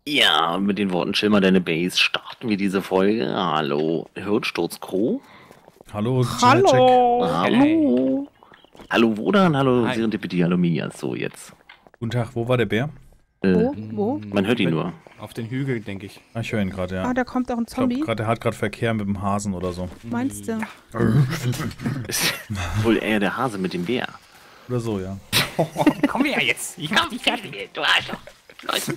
Ja, mit den Worten Chill mal deine Base starten wir diese Folge. Hallo, Hirnsturz Crew. Hallo, Hallo! Hallo. Hallo Wodan, hallo Hi. Serendipity, hallo Mia. So, jetzt. Guten Tag, wo war der Bär? Wo? Man hört ihn nur. Auf den Hügel, denke ich. Ah, ich höre ihn gerade, ja. Ah, da kommt auch ein Ich glaube, Zombie. der hat gerade Verkehr mit dem Hasen oder so. Meinst du? Ist wohl eher der Hase mit dem Bär. Oder so, ja. Komm her jetzt! Ich mach dich fertig! Du Arschloch. Leute.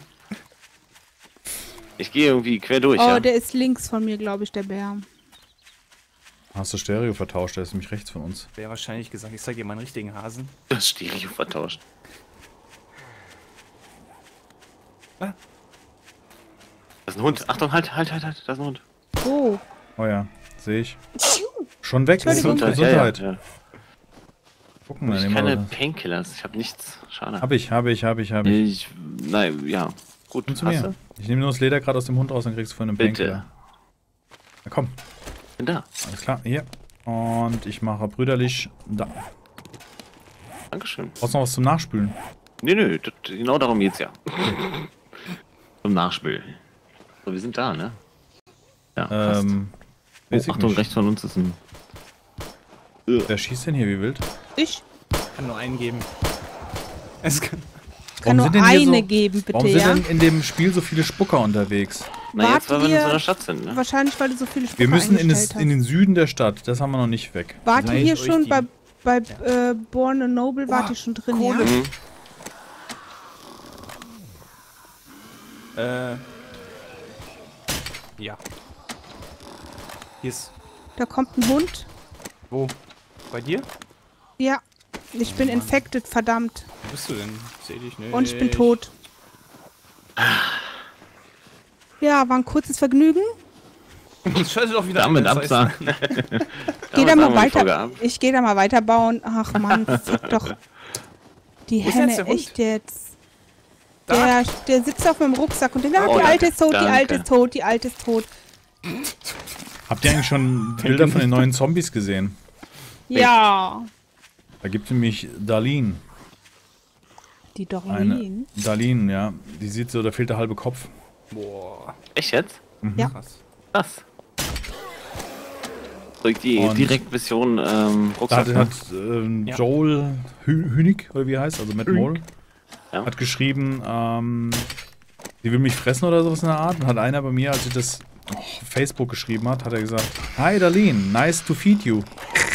Ich gehe irgendwie quer durch, Oh, ja. der ist links von mir, glaube ich, der Bär. Hast du Stereo vertauscht? Der ist nämlich rechts von uns. Wäre wahrscheinlich gesagt, ich zeige dir meinen richtigen Hasen. Das Stereo vertauscht. Ah. Das ist ein Hund. Achtung, halt. Das ist ein Hund. Oh. Oh ja, sehe ich. Schon weg. Entschuldigung. Gesundheit. Ja. Gucken wir Ich mal. keine Painkillers. Ich habe nichts. Schade. Hab ich. Nein, ja. Gut, Komm zu hast mir. du? Ich nehme nur das Leder gerade aus dem Hund raus, dann kriegst du von einem Bitte. Painkiller. Na komm, Bin da. alles klar. Hier. Und ich mache brüderlich da. Dankeschön. Brauchst du noch was zum Nachspülen? Nö, genau darum geht's ja. Zum Nachspielen. So, wir sind da, ne? Ja, fast. Weiß ich Achtung, nicht. rechts von uns ist ein... Wer schießt denn hier wie wild? Ich Kann nur einen geben. Es kann kann nur sind denn hier eine geben, Warum bitte, sind ja? denn in dem Spiel so viele Spucker unterwegs? Na, jetzt, weil wir in wir- so einer Stadt sind, ne? Wahrscheinlich, weil du so viele Spucker Wir müssen in eingestellt den hast. Süden der Stadt. Das haben wir noch nicht weg. Wart ihr Seid hier euch schon die- bei Born and Noble? Wart ihr schon drin, ja? Mhm. Ja. Hier ist... Da kommt ein Hund. Wo? Bei dir? Ja. Ich bin infected, verdammt. Wo bist du denn? Ich seh dich nicht. Und ich bin tot. Ja, war ein kurzes Vergnügen. Schalte doch wieder Damit ein, das heißt- absagen. Geh da mal sagen wir die Folge weiter. ab. Ich gehe da mal weiter bauen. Ach man, fick doch. Die Wo ist Henne, jetzt der Hund? echt jetzt. Da. Der sitzt auf meinem Rucksack und der Oh, die Alte danke, ist tot, die danke. Alte ist tot, die Alte ist tot. Habt ihr eigentlich schon Bilder von den neuen Zombies gesehen? Ja. Da gibt es nämlich Darlene. Die Eine Doreen. Darlene, ja. Die sieht so, da fehlt der halbe Kopf. Boah, Echt jetzt? Ja. krass. Was? So, die Und- Direktmission Da Rucksack. hat, ne? hat Ja. Joel Hünig, oder wie er heißt, also Matt Mole, Ja. hat geschrieben, sie will mich fressen oder sowas in der Art. Und hat einer bei mir, als ich das auf Facebook geschrieben hat er gesagt, Hi Darlene, nice to feed you.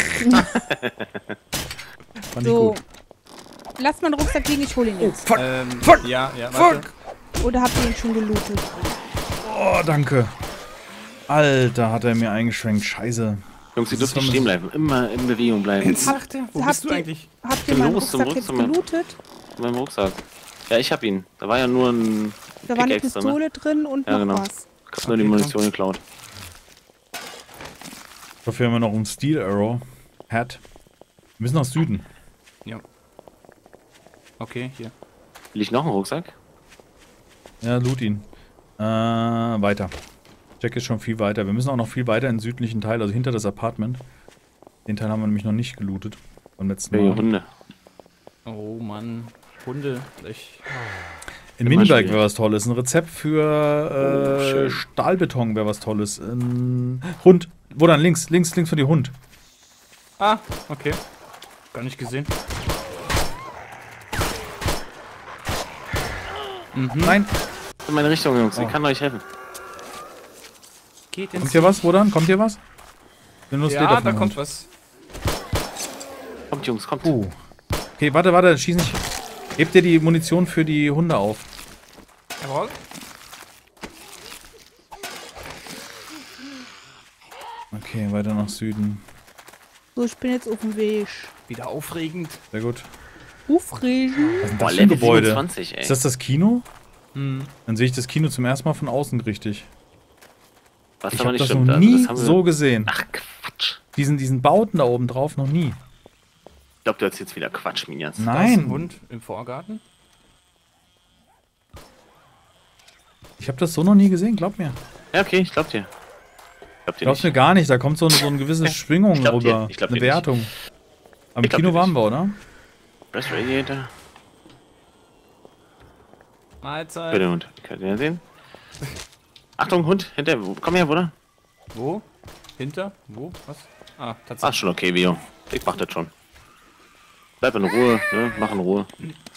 Fand ich So. gut. Lass mal den Rucksack liegen, ich hole ihn jetzt. Fuck, Ja, warte. Oder habt ihr ihn schon gelootet? oh danke. Alter, hat er mir eingeschränkt, scheiße. Jungs, ihr Das dürft nicht ist stehen bleiben. Immer in Bewegung bleiben. Jetzt sagt er, wo Habt bist du ihr- eigentlich? Habt ihr Bin meinen los zum Rucksack jetzt Rückzimmer. gelootet? In meinem Rucksack. Ja, ich hab ihn. Da war ja nur ein Da war eine Pickaxe drin, Pistole drin und Ja, noch genau. was. Ich hab nur die Okay, Munition geklaut. Dafür haben wir noch einen Steel Arrow Hat. Wir müssen nach Süden. Ja. Okay, hier. Will ich noch einen Rucksack? Ja, loot ihn. Weiter. Jack ist schon viel weiter. Wir müssen auch noch viel weiter in den südlichen Teil, also hinter das Apartment. Den Teil haben wir nämlich noch nicht gelootet. Beim letzten Hey, Mal. Hunde. Oh Mann. Hunde. Ich... In Immer Miniberg schwierig. wäre was Tolles. Ein Rezept für schön. Stahlbeton wäre was Tolles. Hund. Wo dann? Links von dir Hund. Ah, okay. Gar nicht gesehen. Nein. In meine Richtung, Jungs. Ich Oh. kann euch helfen. Geht ins... Kommt hier was? Wo dann? Kommt hier was? Bin nur das Leder Ja, von da dem kommt Hund. was. Kommt, Jungs, kommt. Okay, warte, schieß nicht. Hebt dir die Munition für die Hunde auf. Jawohl. Okay, weiter nach Süden. So, ich bin jetzt auf dem Weg. Wieder aufregend. Sehr gut. Aufregend. Was ist Boah, das für ein Level Gebäude? 27, ey. Ist das Kino? Hm. Dann sehe ich das Kino zum ersten Mal von außen richtig. Was Ich aber habe nicht das stimmt. noch Also, nie das haben wir- so gesehen. Ach, Quatsch. Diesen Bauten da oben drauf noch nie. Ich glaube, du hast jetzt wieder Quatsch, Minias. Da ist ein Nein, Hund im Vorgarten. ich habe das so noch nie gesehen, glaub mir. Ja, okay, ich glaub dir. Glaub dir Glaubst nicht. mir gar nicht, da kommt so eine gewisse Schwingung Ich glaub dir, rüber. ich glaub Eine dir nicht. Wertung. Am Ich glaub Kino dir waren nicht. wir, oder? Breast Radiator. Mahlzeit. Bitte, Hund. Könnt ihr den sehen? Achtung, Hund, hinter. Komm her, Bruder. Wo? Hinter? Wo? Was? Ah, Ach, tatsächlich. schon okay, Bio. Ich mach das schon. Bleib in Ruhe, ne? Mach in Ruhe.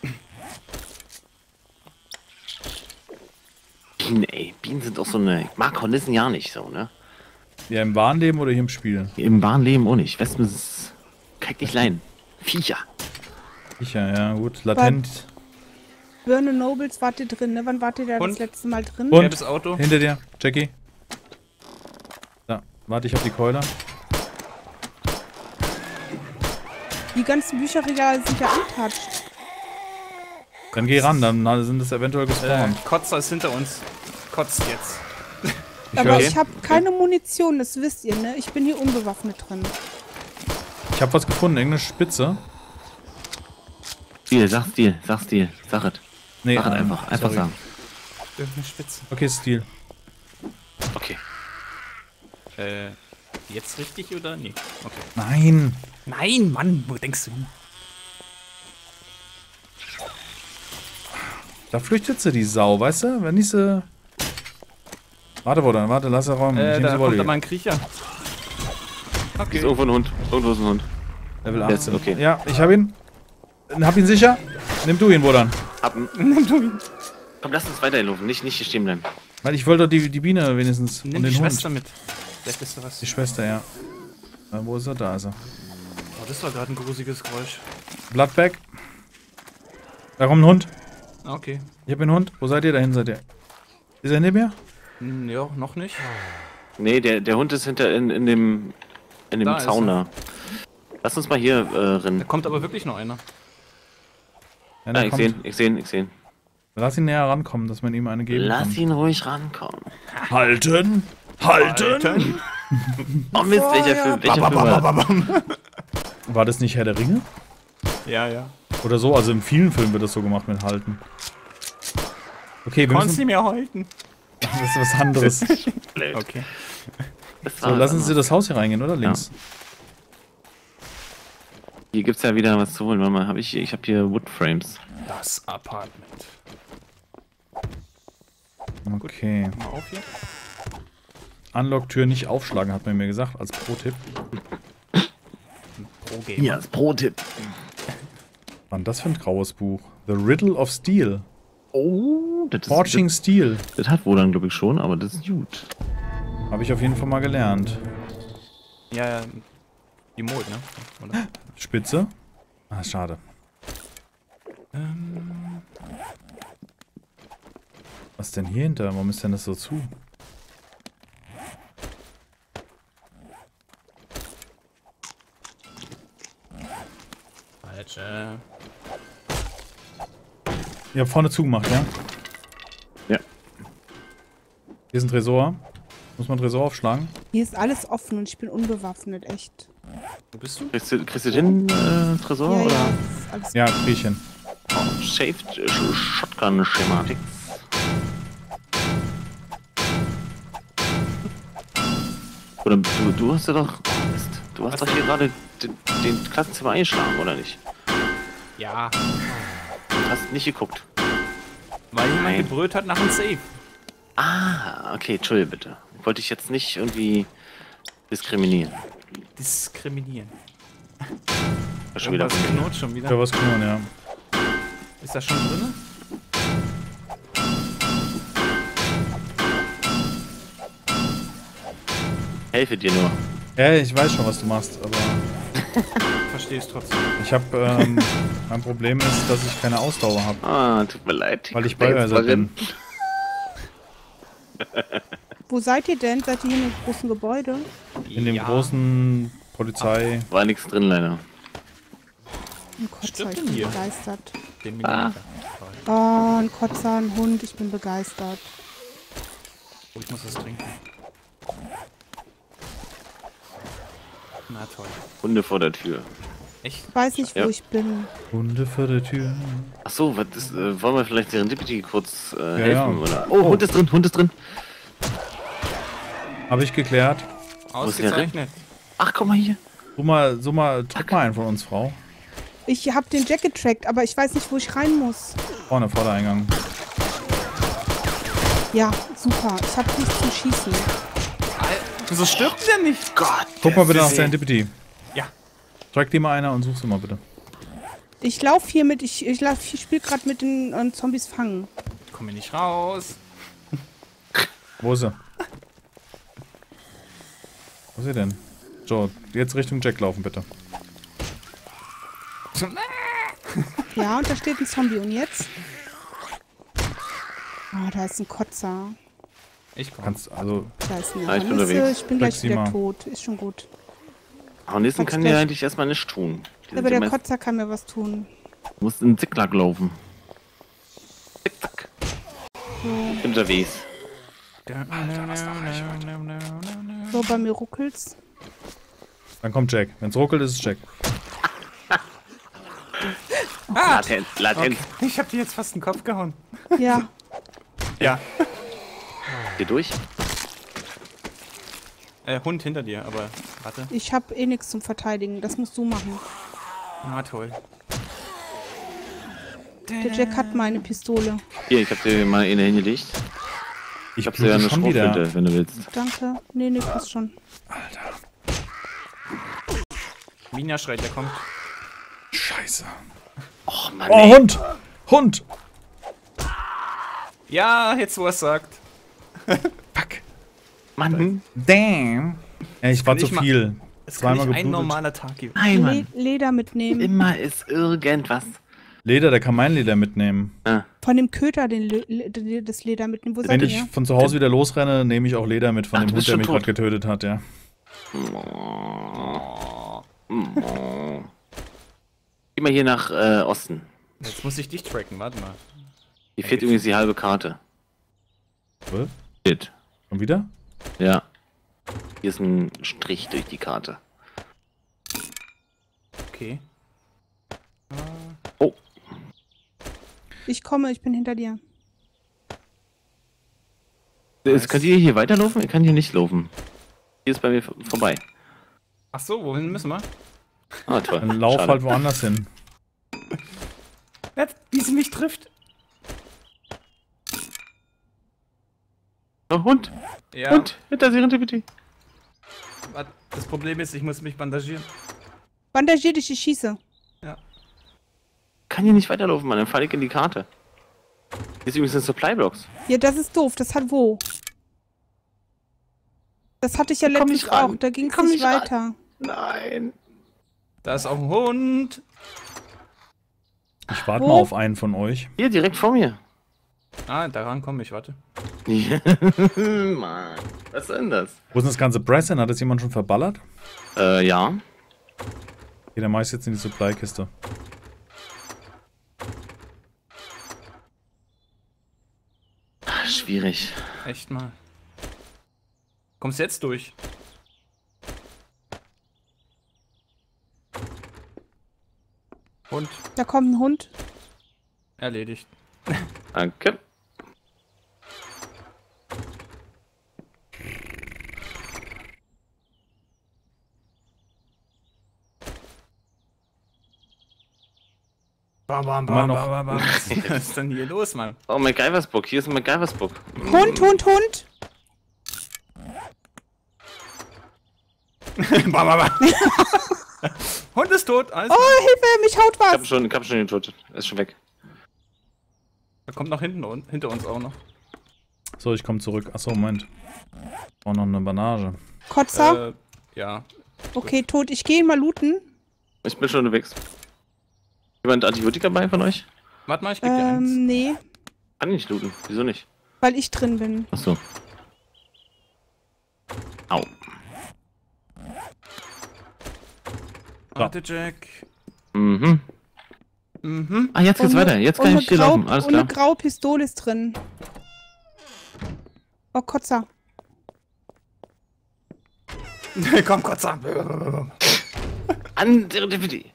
Bienen, ey. Bienen sind auch so eine... Ich mag Hornissen ja nicht so, ne? Ja, im wahren Leben oder hier im Spiel? Im wahren Leben auch nicht. Wespen kann ich nicht leiden. Viecher. Sicher, ja, gut. Latent. Burn Nobles wart ihr drin, ne? Wann wart ihr da Und? das letzte Mal drin? Und? Gelbes Auto. Hinter dir, Jackie. Da, warte, ich hab die Keule. Die ganzen Bücherregale sind ja untouched. Dann geh ran, dann sind es eventuell gespawnt. Kotzer ist hinter uns. Kotzt jetzt. Aber höre- ich habe keine Munition, das wisst ihr, ne? Ich bin hier unbewaffnet drin. Ich hab was gefunden, irgendeine Spitze. Stil, sag Stil, sag Stil. Sag es. Nee, Sag es einfach sorry. sagen. Irgendeine Spitze. Okay, Stil. Okay. Jetzt richtig oder? Nee. Okay. Nein! Nein, Mann, wo denkst du hin? Da flüchtet sie, die Sau, weißt du? Wenn nicht sie... Warte, Bruder, warte, lass er räumen. Ich nehm Da sie kommt Volley. da mal ein Kriecher. Ist Okay. irgendwo ein Hund. Irgendwo ist ein Hund. Level Jetzt, 18. okay. Ja, ich hab ihn. Hab ihn sicher. Nimm du ihn, Bruder. Hab ihn. Nimm du ihn. Komm, lass uns weiterlaufen. Nicht hier stehen bleiben. Weil ich wollte doch die Biene wenigstens. Nimm und die den Schwester Hund. mit. Vielleicht ist da was. Die Schwester, ja. Wo ist er? Da ist er. Oh, das war gerade ein grusiges Geräusch. Bloodbag. Da kommt ein Hund. Ah, okay. Ich hab einen Hund. Wo seid ihr? Dahin seid ihr. Ist er neben mir? Ja, noch nicht. Nee, der Hund ist hinter in dem Da ist Zaun er. da. Lass uns mal hier Da rennen. kommt aber wirklich noch einer. Ja, Ja, der ich kommt. sehe ihn. Lass ihn näher rankommen, dass man ihm eine geben Lass kann. ihn ruhig rankommen. Halten! Halten! Oh Mist, welcher Film war? War das nicht Herr der Ringe? Ja, ja. Oder so? Also in vielen Filmen wird das so gemacht mit Halten. Okay, wir Konntest müssen... nicht mehr halten. Das ist was anderes. Blöd. Okay. Das So, war lassen was Sie das Haus hier reingehen, oder? Links. Hier gibt's ja wieder was zu holen. Warte mal, ich habe hier Woodframes. Das Apartment. Okay. Mal auf hier. Unlock-Tür nicht aufschlagen, hat man mir gesagt, als Pro-Tipp. Pro-Gamer. Ja, das Pro-Tipp. Was war das für ein graues Buch? The Riddle of Steel. Oh, Forging Steel. das hat wohl dann, glaube ich, schon, aber das ist gut. Habe ich auf jeden Fall mal gelernt. Ja, ja. Die Mode, ne? Oder? Spitze. Ah, schade. Was denn hier hinter? Warum ist denn das so zu? Falsche. Ihr habt vorne zugemacht, ja? Ja. Hier ist ein Tresor. Muss man Tresor aufschlagen? Hier ist alles offen und ich bin unbewaffnet, echt. Wo bist du? Kriegst du den Tresor Ja, oder? ja, das ist alles Ja, Griechen. Shaved Shotgun-Schematik. Oder du hast ja doch. Mist, du hast doch hier gerade den Klassenzimmer eingeschlagen, oder nicht? Ja. Du hast nicht geguckt. Weil jemand Nein. gebrüllt hat nach dem Safe. Ah, okay, entschuldige bitte. Wollte ich jetzt nicht irgendwie diskriminieren. Diskriminieren. War schon wieder Was knurrt schon wieder. Ja, was knurren, ja. Ist das schon drin? helfe dir nur. Ja, ich weiß schon, was du machst, aber Verstehe es trotzdem. ich habe, mein Problem ist, dass ich keine Ausdauer habe, Ah, tut mir leid. weil ich Beiweiser bin. Wo seid ihr denn? Seid ihr hier in dem großen Gebäude? In dem großen Polizei... War nichts drin, leider. Ein Kotzer, Stimmt ich denn bin hier? begeistert. Den Millimeter. Oh, ein Kotzer, ein Hund, ich bin begeistert. Oh, ich muss das trinken. Na toll. Hunde vor der Tür. Echt? Ich weiß nicht, wo Ja. ich bin. Hunde vor der Tür. Ach so, was ist, wollen wir vielleicht Serendipity kurz helfen? ja. Oder? Oh, Hund ist drin, Hund ist drin. Habe ich geklärt. ist der Ausgezeichnet. Ach, guck mal hier. So mal, drück mal einen von uns, Frau. Ich habe den Jack getrackt, aber ich weiß nicht, wo ich rein muss. Vorne, Vordereingang. Ja, Super, ich hab nichts zum Schießen. Wieso stirbt der nicht? Gott. Guck mal bitte nach Serendipity. Ja. Trag dir mal einer und such sie mal bitte. Ich lauf hier mit, ich spiele gerade mit den Zombies fangen. Ich komme hier nicht raus. Wo ist sie? Wo ist sie denn? So, jetzt Richtung Jack laufen bitte. Ja, und da steht ein Zombie. Und jetzt? Ah, da ist ein Kotzer. Ich komme. Kannst, also, Da ist eine Ja, ich bin Hornisse. unterwegs. Ich bin gleich Trag sie wieder mal. tot. Ist schon gut. Hornissen kann dir eigentlich erstmal nichts tun. Die Aber sind der immer- Kotzer kann mir was tun. Du musst in Zickzack laufen. Zickzack. Ich bin unterwegs. So, bei mir ruckelt's. dann kommt Jack. Wenn's ruckelt, ist es Jack. Latenz, Latenz. Okay. Ich hab dir jetzt fast den Kopf gehauen. Ja. Ja. Geh durch. Hund hinter dir, aber warte. Ich hab eh nichts zum Verteidigen. Das musst du machen. Na toll. Der Jack hat meine Pistole. Hier, ich hab dir mal eine hingelegt. Ich hab dir ja eine schon wieder. Schrotflinte, wenn du willst. Danke. Nee, passt schon. Minja schreit, der kommt. Scheiße. Och, Mann, Oh, ey. Hund! Hund! Ja, jetzt wo er es sagt. Fuck. Mann. Damn. Ja, ich war kann zu nicht mal- viel. Es kann Zweimal nicht ein geblutet. normaler Tag geben. Nein, Mann. Leder mitnehmen. Immer ist irgendwas. Leder, der kann mein Leder mitnehmen. Ah. Von dem Köter das Leder mitnehmen. Wo seid Wenn ihr? ich von zu Hause wieder losrenne, nehme ich auch Leder mit von Ach, dem du Hund, bist der schon mich gerade tot. getötet hat, ja. Geh mal hier nach Osten. Jetzt muss ich dich tracken, warte mal. Hier fehlt übrigens die halbe Karte. Was? Shit. Und wieder? Ja. Hier ist ein Strich durch die Karte. Okay. Oh. Ich komme, ich bin hinter dir. Jetzt könnt ihr hier weiterlaufen? Ich kann hier nicht laufen. Hier ist bei mir vorbei. Ach so, wohin müssen wir? Ah, toll. Dann lauf Schade. halt woanders hin. Wie sie mich trifft. Oh, Hund. Ja. Hund. Hinter Serendipity. Warte, das Problem ist, ich muss mich bandagieren. Bandagier dich, ich schieße. Kann hier nicht weiterlaufen, Mann. Dann falle ich in die Karte. Hier ist übrigens ein Supply-Box. Ja, das ist doof. Das hat wo? Das hatte ich ja Komm letztens nicht ran. auch. Da ging es Komm nicht nicht ran. weiter. Nein. Da ist auch ein Hund. Ich warte Wo? mal auf einen von euch. Hier, direkt vor mir. Ah, daran komme ich, warte. Mann. Was ist denn das? Wo ist denn das ganze Press hin? Hat das jemand schon verballert? Ja. Okay, dann mach ich's jetzt in die Supply-Kiste. Schwierig. Echt mal. Kommst jetzt durch? Hund. Da kommt ein Hund. Erledigt. Danke. Bam, bam, Immer noch. bam. Was ist denn hier los, Mann? Oh, MacGyver's Book. Hier ist ein MacGyver's Book. Hund, Hund, Hund. Bam, bam, bam. Hund ist tot. Alles Oh, Hilfe, mich haut Ich was. hab schon getötet. Ist schon weg. Er kommt nach hinten, hinter uns auch noch. So, ich komme zurück. Achso, Moment. Auch noch eine Banage. Kotzer. Ja. Okay, tot. Ich gehe mal looten. Ich bin schon unterwegs. Jemand Antibiotika bei von euch? Warte mal, ich geb dir eins. Nee, Kann ich nicht looten. Wieso nicht? weil ich drin bin. Achso. Au. Warte, Jack. Mhm. Mhm. Ah, jetzt geht's weiter. Jetzt kann ich hier laufen. Alles und eine klar. graue Pistole ist drin. Oh, Kotzer. Komm, Kotzer. An Serendipity.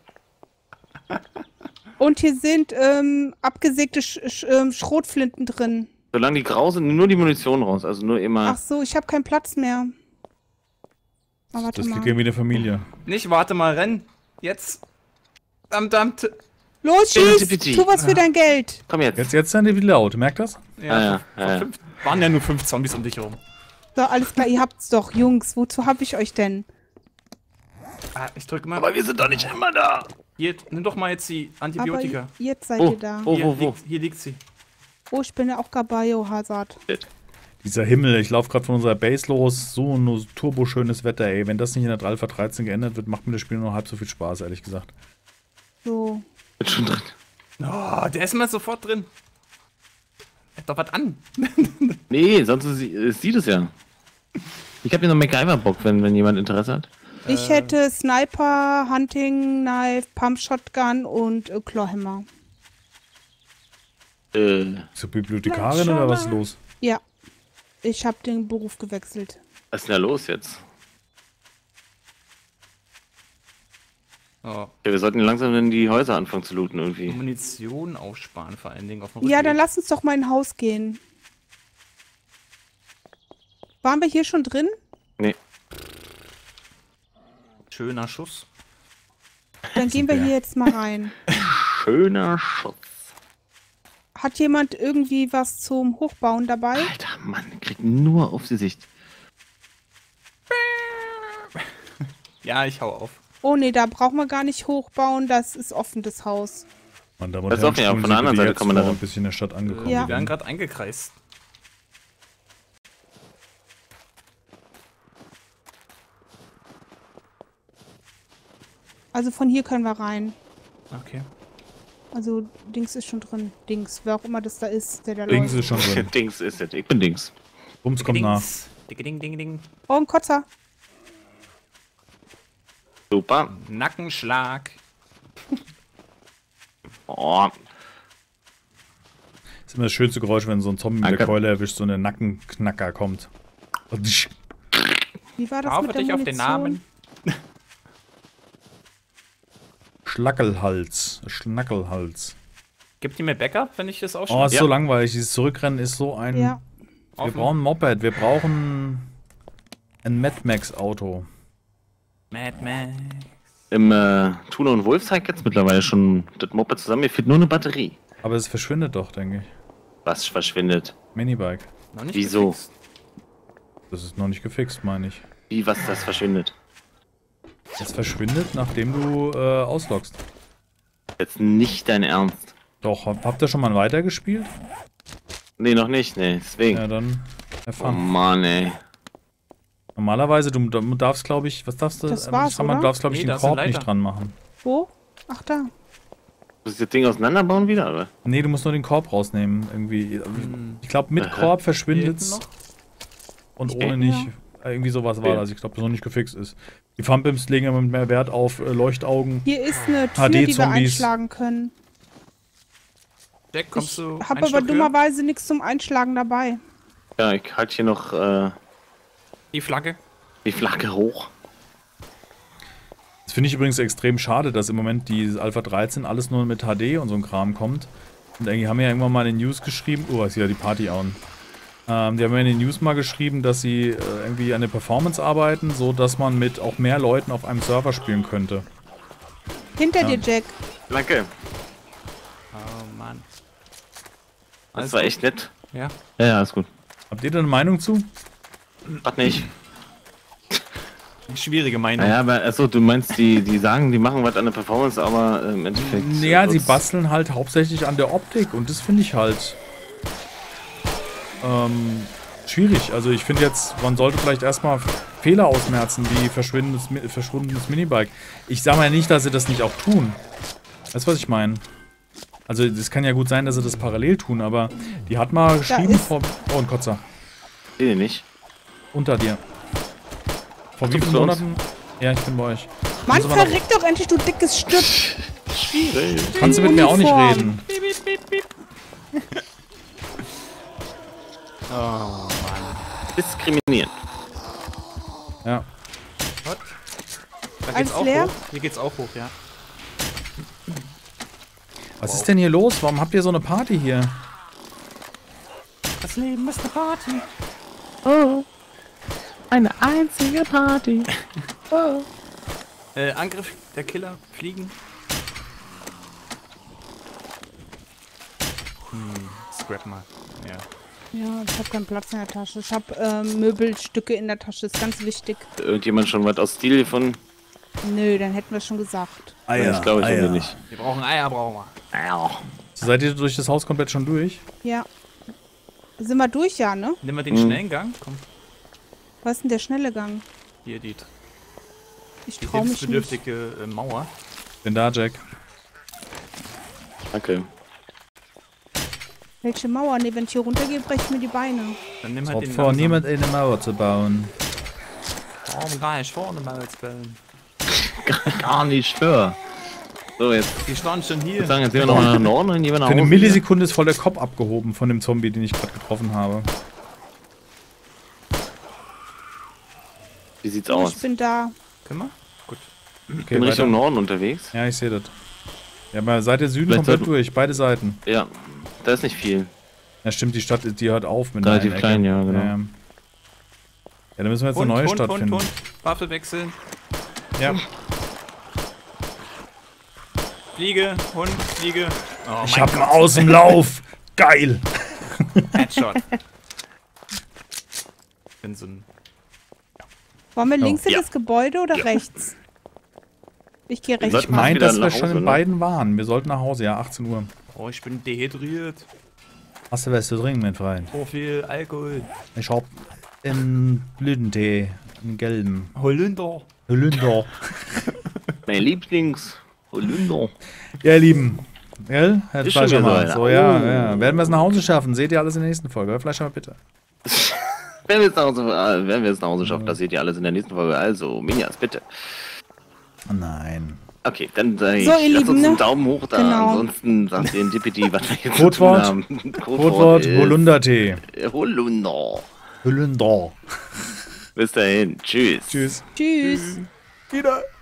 Und hier sind abgesägte Schrotflinten drin. Solange die grau sind, nur die Munition raus. Also nur immer. Ach so, ich habe keinen Platz mehr. Oh, warte Das mal. liegt irgendwie in der Familie. Nicht, warte mal, renn. Jetzt. Verdammt. Los, schieß! Bitte. Tu was für dein Geld. Komm jetzt. Jetzt sind die laut, merkt das? Ja, Ja. waren ja nur 5 Zombies um dich herum. So, alles klar, ihr habt's doch. Jungs, wozu hab ich euch denn? Ah, ich drücke mal. Aber wir sind doch nicht immer da. Hier, nimm doch mal jetzt die Antibiotika. Aber jetzt seid Oh, ihr da. oh. Hier liegt sie. Oh, ich bin ja auch gar Biohazard. Dieser Himmel, ich laufe gerade von unserer Base los, so ein turboschönes Wetter, ey. Wenn das nicht in der 13 geändert wird, macht mir das Spiel nur halb so viel Spaß, ehrlich gesagt. So. Bin schon drin. Oh, der ist mal sofort drin. Hält doch was an. Nee, sonst sieht es ja. Ich habe hier noch MacGyver-Bock, wenn jemand Interesse hat. Ich hätte Sniper, Hunting Knife, Pump Shotgun und Clawhammer. Zur Bibliothekarin oder was ist los? Ja. Ich habe den Beruf gewechselt. Was ist denn da los jetzt? Oh. Ja, wir sollten langsam dann die Häuser anfangen zu looten irgendwie. Munition aufsparen, vor allen Dingen auf dem Ja, Rückweg. dann lass uns doch mal in ein Haus gehen. Waren wir hier schon drin? Nee. Schöner Schuss. Dann gehen wir hier jetzt mal rein. Schöner Schutz. Hat jemand irgendwie was zum Hochbauen dabei? Alter Mann, kriegt nur auf die Sicht. Ja, ich hau auf. Oh nee, da brauchen wir gar nicht hochbauen. Das ist offen, das Haus. Man, da Das ist offen, ja, von der anderen Seite kann man da ein rein. bisschen in der Stadt angekommen. Ja. Wir werden gerade eingekreist. Also von hier können wir rein. Okay. Also Dings ist schon drin. Dings, wer auch immer das da ist, der da Dings läuft. ist schon drin. Dings ist es. Ich bin Dings. Bums kommt nach. Dicke Ding, Ding, Ding. Oh, ein Kotzer. Super. Nackenschlag. Oh, Das ist immer das schönste Geräusch, wenn so ein Zombie mit der Danke. Keule erwischt, so eine Nackenknacker kommt. Wie war das Haufe mit der dich auf den Munition? Namen. Schlackelhals. Schnackelhals. Gibt ihr mir Backup, wenn ich das Oh, ausschneide? ist so langweilig. Dieses Zurückrennen ist so ein... Ja. Wir brauchen ein Moped. Wir brauchen ein Mad Max Auto. Mad Max. im Tune und Wolf zeigt jetzt mittlerweile schon das Moped zusammen. Mir fehlt nur eine Batterie. Aber es verschwindet doch, denke ich. Was verschwindet? Minibike. Noch nicht Wieso? gefixt. Das ist noch nicht gefixt, meine ich. Wie, was das verschwindet? Es verschwindet, nachdem du ausloggst. Jetzt nicht dein Ernst. Doch, habt ihr schon mal weitergespielt? Nee, noch nicht, nee, deswegen. Ja, dann Oh erfahren. Mann, ey. Normalerweise, du darfst, glaube ich, was darfst du? Das war's, man oder? darfst, glaube ich, Nee, den da ist eine Korb nicht Leiter. dran machen. Wo? Ach, da. Muss ich das Ding auseinanderbauen wieder, oder? Nee, du musst nur den Korb rausnehmen. Irgendwie. Ich glaube, mit Korb verschwindet's. Hinten Und Okay. ohne nicht. Irgendwie sowas war Okay. das. Ich glaube, das noch nicht gefixt ist. Die Fumpims legen immer mehr Wert auf Leuchtaugen. Hier ist eine Tür, die wir HD-Zombies. einschlagen können. Jack, kommst Ich du habe einen aber Stock höher? dummerweise nichts zum Einschlagen dabei. Ja, ich halte hier noch Die Flagge. die Flagge hoch. Das finde ich übrigens extrem schade, dass im Moment die Alpha 13 alles nur mit HD und so ein Kram kommt. Und irgendwie haben wir ja irgendwann mal in den News geschrieben, ist ja die Party on. Die haben ja in den News mal geschrieben, dass sie irgendwie an der Performance arbeiten, so dass man mit auch mehr Leuten auf einem Server spielen könnte. Hinter dir, Jack. Danke. Oh Mann. Das Alles war gut? echt nett. Ja. Ja, ist gut. Habt ihr da eine Meinung zu? Was nicht. Schwierige Meinung. Naja, aber achso, du meinst, die sagen, die machen was an der Performance, aber im Endeffekt. Ja, sie wird's- basteln halt hauptsächlich an der Optik und das finde ich halt schwierig. Also ich finde jetzt, man sollte vielleicht erstmal Fehler ausmerzen, wie verschwundenes Minibike. Ich sage mal nicht, dass sie das nicht auch tun. Weißt du, was ich meine? Also es kann ja gut sein, dass sie das parallel tun, aber die hat mal geschrieben ist- vor... Oh, ein Kotzer. Sehe ich nicht. Unter dir. Vor wie Du vielen bist bei uns? Monaten? Ja, ich bin bei euch. Mann, Muss aber noch- verrick doch endlich, du dickes Stück. Schwierig. Kannst du mit mir auch nicht Uniform. reden? Diskriminieren. Ja. Da Alles geht's auch leer? hoch. Hier geht's auch hoch, ja. Was ist denn hier los? Warum habt ihr so eine Party hier? Das Leben ist eine Party. Oh. Eine einzige Party. Oh. Angriff der Killer, Fliegen. Scrap mal. Ja. Ja, ich habe keinen Platz in der Tasche. Ich habe Möbelstücke in der Tasche, ist ganz wichtig. Irgendjemand schon was aus Stil gefunden? Nö, dann hätten wir schon gesagt. Das glaube ich irgendwie nicht. Wir brauchen Eier, brauchen wir. Seid ihr durch das Haus komplett schon durch? Ja. Sind wir durch, ja, ne? Nehmen wir den schnellen Gang. Komm, Was ist denn der schnelle Gang? hier die Ich traue mich nicht. hilfsbedürftige Mauer. Bin da, Jack. Danke. Welche Mauer? Ne, wenn ich hier runtergehe, breche ich mir die Beine. Dann nimm Es halt hat den vor, langsam. niemand eine Mauer zu bauen. Warum gar nicht vorne mal jetzt bellen? Gar nicht höher. So, jetzt Die standen schon würde hier. ich sagen, jetzt gehen wir nochmal nach Norden und gehen wir nach Für eine Hause. Millisekunde ist voll der Kopf abgehoben von dem Zombie, den ich gerade getroffen habe. Wie sieht's Ich aus? bin da. Können wir? Gut. Ich bin Richtung Norden unterwegs. Ja, ich sehe das. Ja, aber Seite Süden Vielleicht komplett sollten- durch, beide Seiten. Ja, da ist nicht viel. Ja, stimmt, die Stadt, die hört auf mit Relativ einer Ecke. klein, ja, genau. Ja, dann müssen wir jetzt eine neue Stadt finden. Hund. Waffe wechseln. Ja. Fliege, Hund, Fliege. Oh, Ich hab einen Außenlauf! Geil! Headshot. Ich bin so ein... Wollen wir links in Ja. das Gebäude oder rechts? Ich gehe rechts. sollten Ich meine, wieder dass wir nach schon Hause, in ne? beiden waren. Wir sollten nach Hause, ja, 18 Uhr. Oh, ich bin dehydriert. Hast du was zu trinken, mein Freund? So viel Alkohol. Ich hab einen Blütentee, einen gelben. Holunder. Holunder. Mein Lieblings Holunder. Ja, ihr Lieben. Gell? Herr Ist schon Fleischermann. wieder so, So, ja. ja, Oh. ja. Werden wir es nach Hause schaffen? Seht ihr alles in der nächsten Folge. Herr Fleischermann, bitte. Wenn wir es nach Hause schaffen, das seht ihr alles in der nächsten Folge. Also, Minjas, bitte. Oh nein. Okay, dann sage ich, So, ihr lasst Lieben, uns ne? einen Daumen hoch da. Genau. Ansonsten sagt ihr in Dippity, was wir jetzt Codewort? zu tun haben. Codewort ist Holundertee. Holunder. Holunder. Bis dahin. Tschüss. Tschüss. Tschüss. Wieder.